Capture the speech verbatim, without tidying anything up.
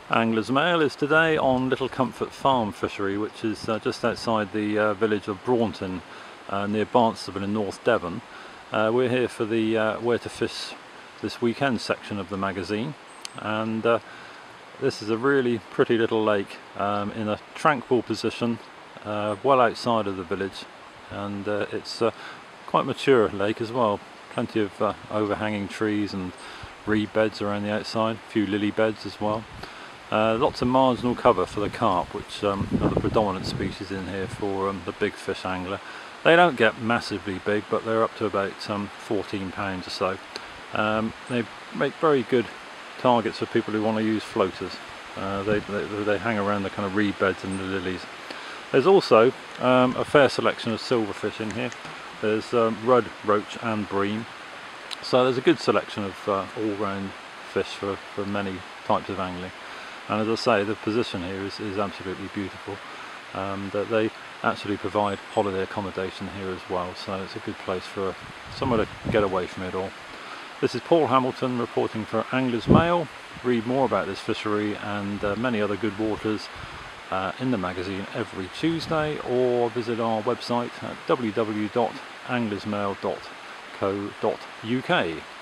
Anglers Mail is today on Little Comfort Farm Fishery, which is uh, just outside the uh, village of Braunton, uh, near Barnstaple in North Devon. Uh, we're here for the uh, Where to Fish this weekend section of the magazine, and uh, this is a really pretty little lake um, in a tranquil position, uh, well outside of the village, and uh, it's a quite mature lake as well. Plenty of uh, overhanging trees and reed beds around the outside, a few lily beds as well. Uh, lots of marginal cover for the carp, which um, are the predominant species in here for um, the big fish angler. They don't get massively big, but they're up to about um, fourteen pounds or so. Um, they make very good targets for people who want to use floaters. Uh, they, they, they hang around the kind of reed beds and the lilies. There's also um, a fair selection of silverfish in here. There's um, rudd, roach and bream. So there's a good selection of uh, all-round fish for, for many types of angling. And as I say, the position here is, is absolutely beautiful. Um, that they actually provide holiday accommodation here as well, so it's a good place for somewhere to get away from it all. This is Paul Hamilton reporting for Anglers Mail. Read more about this fishery and uh, many other good waters uh, in the magazine every Tuesday, or visit our website at w w w dot anglers mail dot co dot u k.